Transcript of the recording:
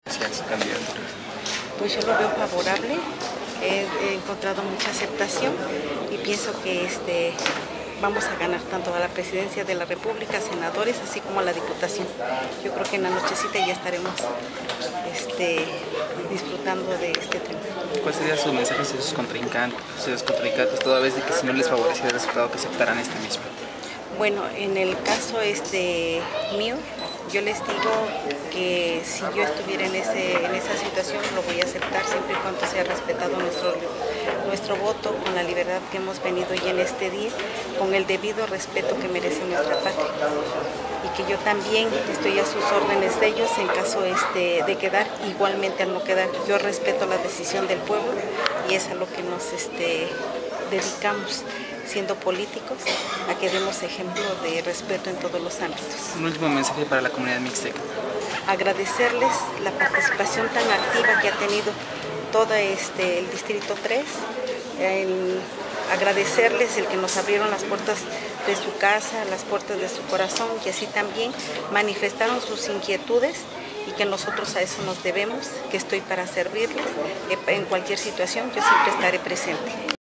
hacia su candidatura? Pues yo lo veo favorable, he encontrado mucha aceptación y pienso que vamos a ganar tanto a la presidencia de la República, senadores, así como a la diputación. Yo creo que en la nochecita ya estaremos disfrutando de este triunfo. ¿Cuál sería su mensaje hacia sus contrincantes, toda vez de que si no les favorece el resultado que aceptarán este mismo? Bueno, en el caso mío, yo les digo que si yo estuviera en esa situación lo voy a aceptar siempre y cuando sea respetado nuestro voto, con la libertad que hemos venido ya en este día, con el debido respeto que merece nuestra patria. Y que yo también estoy a sus órdenes de ellos en caso de quedar, igualmente al no quedar. Yo respeto la decisión del pueblo y es a lo que nos dedicamos, siendo políticos, a que demos ejemplo de respeto en todos los ámbitos. Un último mensaje para la comunidad mixteca. Agradecerles la participación tan activa que ha tenido todo el Distrito 3, agradecerles el que nos abrieron las puertas de su casa, las puertas de su corazón, y así también manifestaron sus inquietudes y que nosotros a eso nos debemos, que estoy para servirles en cualquier situación, yo siempre estaré presente.